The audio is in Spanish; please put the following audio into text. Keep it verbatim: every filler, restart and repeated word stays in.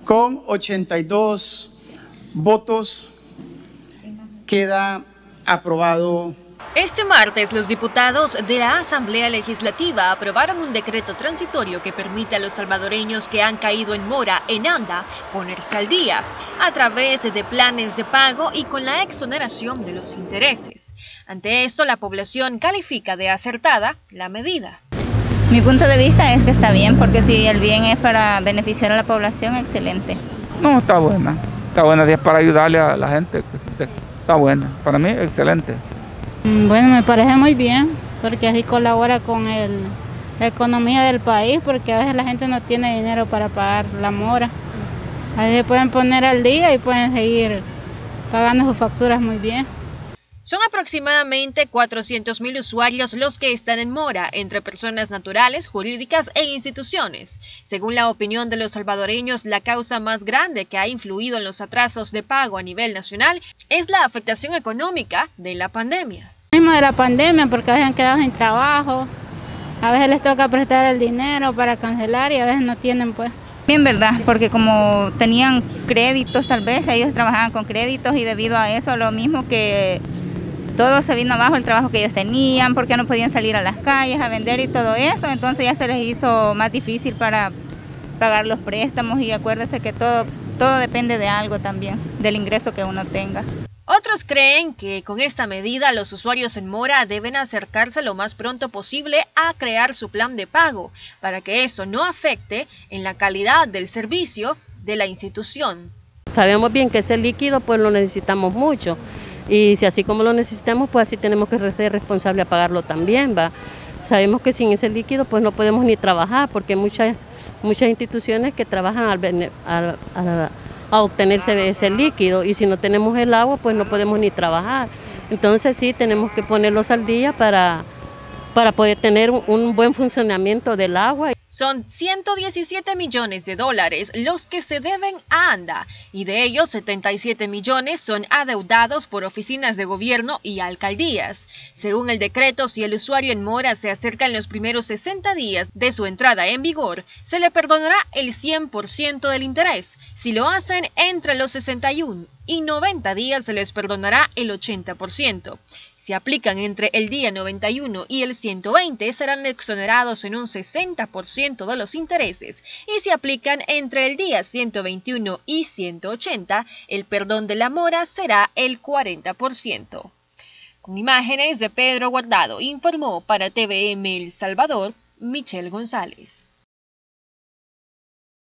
Con ochenta y dos votos queda aprobado. Este martes, los diputados de la Asamblea Legislativa aprobaron un decreto transitorio que permite a los salvadoreños que han caído en mora en ANDA ponerse al día a través de planes de pago y con la exoneración de los intereses. Ante esto, la población califica de acertada la medida. Mi punto de vista es que está bien, porque si el bien es para beneficiar a la población, excelente. No, está buena. Está buena, es para ayudarle a la gente. Está buena. Para mí, excelente. Bueno, me parece muy bien, porque así colabora con el, la economía del país, porque a veces la gente no tiene dinero para pagar la mora. Así se pueden poner al día y pueden seguir pagando sus facturas muy bien. Son aproximadamente cuatrocientos mil usuarios los que están en mora, entre personas naturales, jurídicas e instituciones. Según la opinión de los salvadoreños, la causa más grande que ha influido en los atrasos de pago a nivel nacional es la afectación económica de la pandemia. Mismo de la pandemia, porque a veces han quedado sin trabajo, a veces les toca prestar el dinero para cancelar y a veces no tienen pues. Bien, verdad, porque como tenían créditos tal vez, ellos trabajaban con créditos y debido a eso, lo mismo que todo se vino abajo el trabajo que ellos tenían, porque no podían salir a las calles a vender y todo eso, entonces ya se les hizo más difícil para pagar los préstamos y acuérdese que todo, todo depende de algo también, del ingreso que uno tenga. Otros creen que con esta medida los usuarios en mora deben acercarse lo más pronto posible a crear su plan de pago, para que eso no afecte en la calidad del servicio de la institución. Sabemos bien que ese líquido pues lo necesitamos mucho. Y si así como lo necesitamos, pues así tenemos que ser responsables a pagarlo también, ¿va? Sabemos que sin ese líquido pues no podemos ni trabajar, porque hay muchas, muchas instituciones que trabajan al, a, a, a obtenerse ese líquido, y si no tenemos el agua pues no podemos ni trabajar. Entonces sí tenemos que ponerlos al día para, para poder tener un, un buen funcionamiento del agua. Son ciento diecisiete millones de dólares los que se deben a ANDA, y de ellos setenta y siete millones son adeudados por oficinas de gobierno y alcaldías. Según el decreto, si el usuario en mora se acerca en los primeros sesenta días de su entrada en vigor, se le perdonará el cien por ciento del interés. Si lo hacen entre los sesenta y uno y noventa días, se les perdonará el ochenta por ciento. Si aplican entre el día noventa y uno y el ciento veinte, serán exonerados en un sesenta por ciento de los intereses, y si aplican entre el día ciento veintiuno y ciento ochenta, el perdón de la mora será el cuarenta por ciento. Con imágenes de Pedro Guardado, informó para T V M El Salvador, Michelle González.